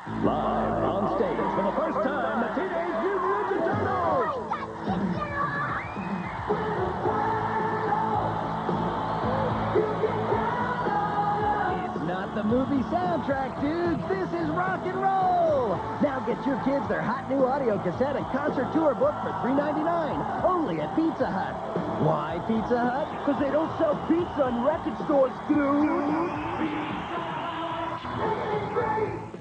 Live on stage for the first time, the Teenage Mutant Ninja Turtles! It's not the movie soundtrack, dudes. This is rock and roll. Now get your kids their hot new audio cassette and concert tour book for $3.99, only at Pizza Hut. Why Pizza Hut? Because they don't sell pizza in record stores, dude.